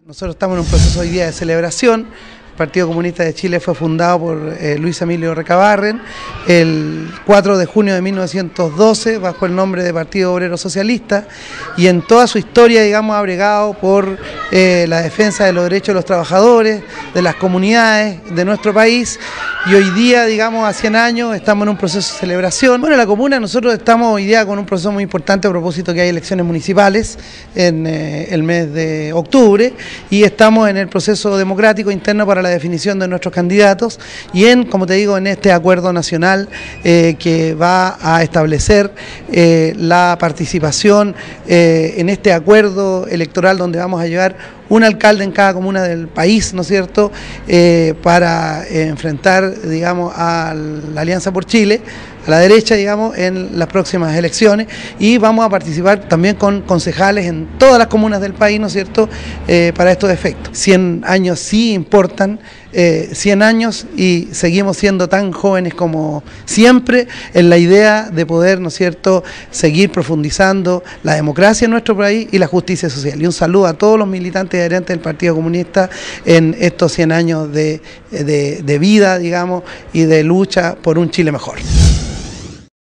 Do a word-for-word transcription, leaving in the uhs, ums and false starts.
Nosotros estamos en un proceso hoy día de celebración. El Partido Comunista de Chile fue fundado por eh, Luis Emilio Recabarren el cuatro de junio de mil novecientos doce bajo el nombre de Partido Obrero Socialista, y en toda su historia, digamos, ha bregado por eh, la defensa de los derechos de los trabajadores, de las comunidades de nuestro país, y hoy día, digamos, a cien años estamos en un proceso de celebración. Bueno, en la comuna nosotros estamos hoy día con un proceso muy importante a propósito que hay elecciones municipales en eh, el mes de octubre, y estamos en el proceso democrático interno para la definición de nuestros candidatos y en, como te digo, en este acuerdo nacional eh, que va a establecer eh, la participación eh, en este acuerdo electoral donde vamos a llevar un alcalde en cada comuna del país, ¿no es cierto?, eh, para eh, enfrentar, digamos, a la Alianza por Chile, a la derecha, digamos, en las próximas elecciones, y vamos a participar también con concejales en todas las comunas del país, ¿no es cierto?, eh, para estos efectos. cien años sí importan, eh, cien años, y seguimos siendo tan jóvenes como siempre en la idea de poder, ¿no es cierto?, seguir profundizando la democracia en nuestro país y la justicia social. Y un saludo a todos los militantes y adherentes del Partido Comunista en estos cien años de, de, de vida, digamos, y de lucha por un Chile mejor.